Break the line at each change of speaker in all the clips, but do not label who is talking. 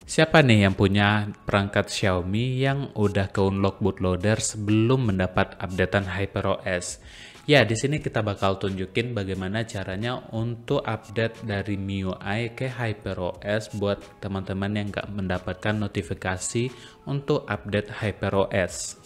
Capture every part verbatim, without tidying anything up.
Siapa nih yang punya perangkat Xiaomi yang udah ke-unlock bootloader sebelum mendapat updatean HyperOS? Ya, di sini kita bakal tunjukin bagaimana caranya untuk update dari M I U I ke HyperOS buat teman-teman yang nggak mendapatkan notifikasi untuk update HyperOS.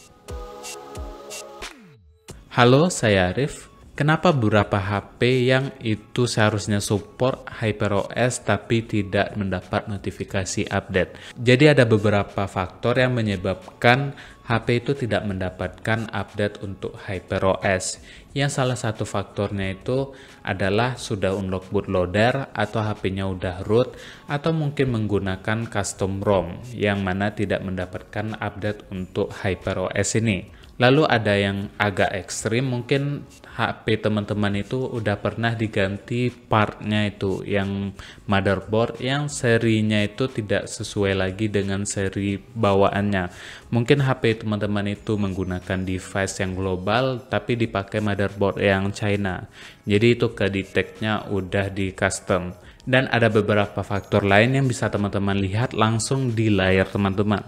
Halo, saya Arif. Kenapa beberapa H P yang itu seharusnya support HyperOS tapi tidak mendapat notifikasi update? Jadi ada beberapa faktor yang menyebabkan H P itu tidak mendapatkan update untuk HyperOS. Yang salah satu faktornya itu adalah sudah unlock bootloader atau H P-nya udah root atau mungkin menggunakan custom ROM yang mana tidak mendapatkan update untuk HyperOS ini. Lalu ada yang agak ekstrim, mungkin H P teman-teman itu udah pernah diganti partnya itu, yang motherboard yang serinya itu tidak sesuai lagi dengan seri bawaannya. Mungkin H P teman-teman itu menggunakan device yang global, tapi dipakai motherboard yang China. Jadi itu kedeteknya udah di custom. Dan ada beberapa faktor lain yang bisa teman-teman lihat langsung di layar teman-teman.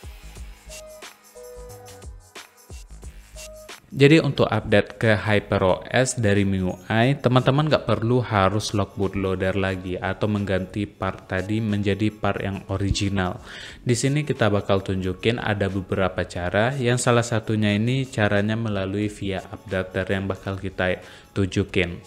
Jadi untuk update ke HyperOS dari M I U I, teman-teman nggak perlu harus lock bootloader lagi atau mengganti part tadi menjadi part yang original. Di sini kita bakal tunjukin ada beberapa cara, yang salah satunya ini caranya melalui via updater yang bakal kita tunjukin.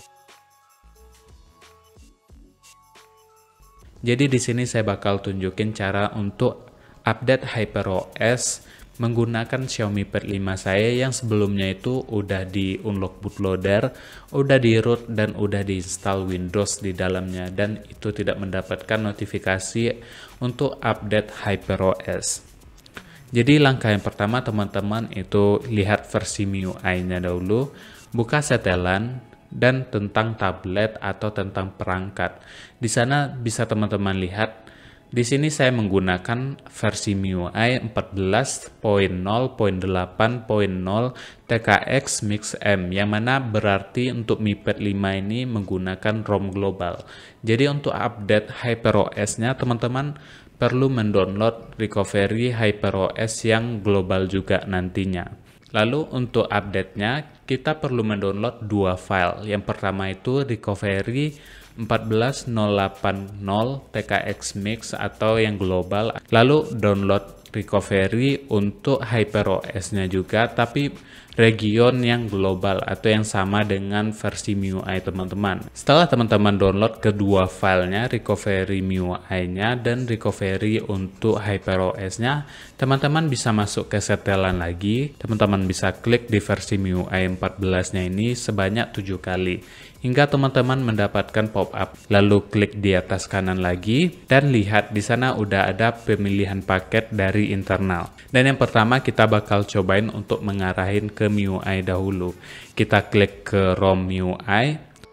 Jadi di sini saya bakal tunjukin cara untuk update HyperOS menggunakan Xiaomi Pad lima saya yang sebelumnya itu udah di unlock bootloader, udah di root dan udah diinstal Windows di dalamnya, dan itu tidak mendapatkan notifikasi untuk update HyperOS. Jadi langkah yang pertama teman-teman itu lihat versi M I U I-nya dahulu, buka setelan dan tentang tablet atau tentang perangkat. Di sana bisa teman-teman lihat. Di sini saya menggunakan versi M I U I empat belas titik nol titik delapan titik nol T K X Mix M, yang mana berarti untuk Mi Pad lima ini menggunakan ROM global. Jadi untuk update HyperOS-nya teman-teman perlu mendownload recovery HyperOS yang global juga nantinya. Lalu untuk update-nya kita perlu mendownload dua file. Yang pertama itu recovery empat belas titik nol delapan nol T K X Mix atau yang global, lalu download recovery untuk HyperOS-nya juga tapi region yang global atau yang sama dengan versi M I U I teman-teman. Setelah teman-teman download kedua filenya, recovery M I U I-nya dan recovery untuk HyperOS-nya, teman-teman bisa masuk ke setelan lagi. Teman-teman bisa klik di versi M I U I empat belas-nya ini sebanyak tujuh kali hingga teman-teman mendapatkan pop-up. Lalu klik di atas kanan lagi dan lihat di sana udah ada pemilihan paket dari internal. Dan yang pertama kita bakal cobain untuk mengarahin ke M I U I dahulu. Kita klik ke ROM M I U I.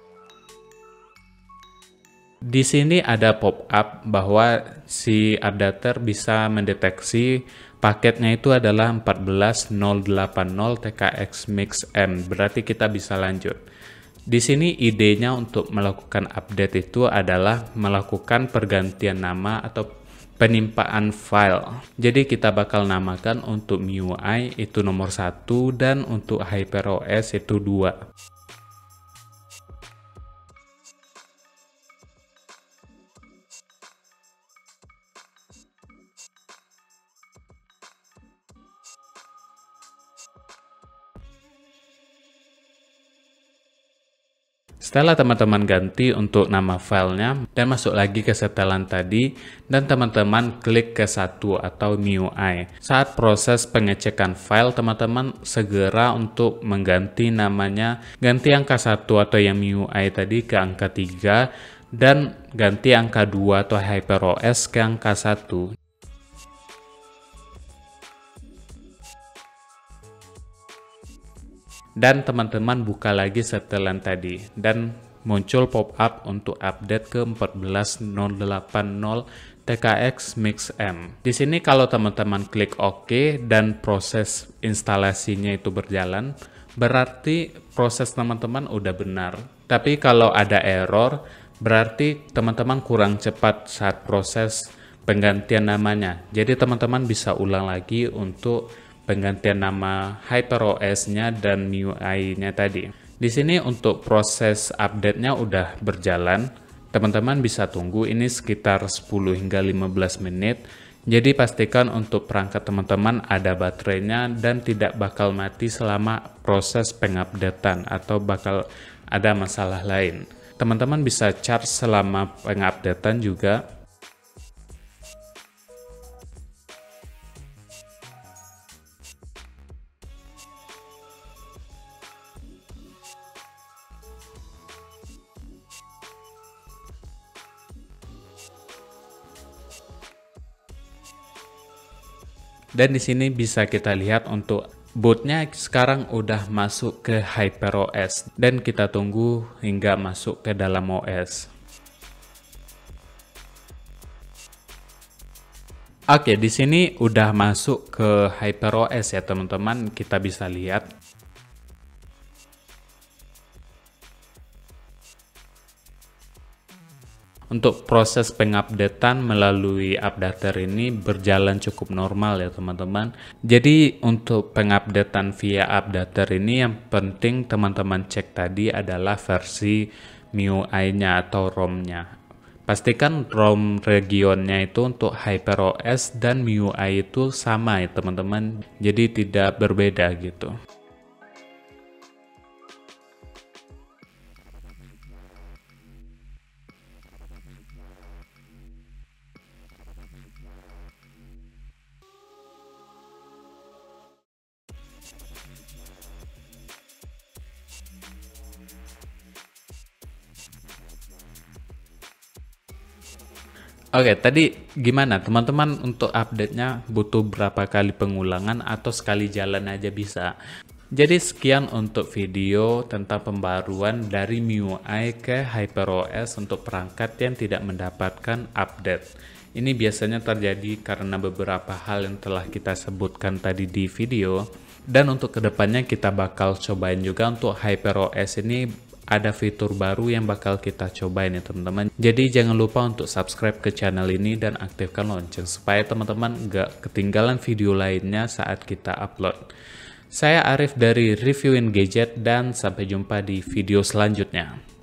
Di sini ada pop-up bahwa si updater bisa mendeteksi paketnya itu adalah empat belas titik nol delapan nol T K X Mix M. Berarti kita bisa lanjut. Di sini idenya untuk melakukan update itu adalah melakukan pergantian nama atau penimpaan file. Jadi kita bakal namakan untuk M I U I itu nomor satu dan untuk HyperOS itu dua. Setelah teman-teman ganti untuk nama filenya dan masuk lagi ke setelan tadi, dan teman-teman klik ke satu atau M I U I. Saat proses pengecekan file, teman-teman segera untuk mengganti namanya, ganti angka satu atau yang M I U I tadi ke angka tiga dan ganti angka dua atau HyperOS ke angka satu. Dan teman-teman buka lagi setelan tadi dan muncul pop-up untuk update ke empat belas titik nol delapan nol T K X Mix M. Di sini kalau teman-teman klik OK dan proses instalasinya itu berjalan, berarti proses teman-teman udah benar. Tapi kalau ada error, berarti teman-teman kurang cepat saat proses penggantian namanya. Jadi teman-teman bisa ulang lagi untuk penggantian nama HyperOS-nya dan M I U I-nya tadi. Di sini untuk proses update-nya udah berjalan. Teman-teman bisa tunggu ini sekitar sepuluh hingga lima belas menit. Jadi pastikan untuk perangkat teman-teman ada baterainya dan tidak bakal mati selama proses pengupdatean atau bakal ada masalah lain. Teman-teman bisa charge selama pengupdatean juga. Dan di sini bisa kita lihat untuk bootnya sekarang udah masuk ke HyperOS dan kita tunggu hingga masuk ke dalam O S. Oke, di sini udah masuk ke HyperOS ya teman-teman, kita bisa lihat. Untuk proses pengupdatean melalui updater ini berjalan cukup normal ya teman-teman. Jadi untuk pengupdatean via updater ini yang penting teman-teman cek tadi adalah versi M I U I-nya atau ROM-nya. Pastikan ROM regionnya itu untuk HyperOS dan M I U I itu sama ya teman-teman. Jadi tidak berbeda gitu. Oke, tadi gimana teman-teman untuk update-nya butuh berapa kali pengulangan atau sekali jalan aja bisa? Jadi sekian untuk video tentang pembaruan dari M I U I ke HyperOS untuk perangkat yang tidak mendapatkan update. Ini biasanya terjadi karena beberapa hal yang telah kita sebutkan tadi di video. Dan untuk kedepannya kita bakal cobain juga untuk HyperOS ini ada fitur baru yang bakal kita cobain ya teman-teman. Jadi jangan lupa untuk subscribe ke channel ini dan aktifkan lonceng supaya teman-teman nggak ketinggalan video lainnya saat kita upload. Saya Arif dari Reviewin Gadget dan sampai jumpa di video selanjutnya.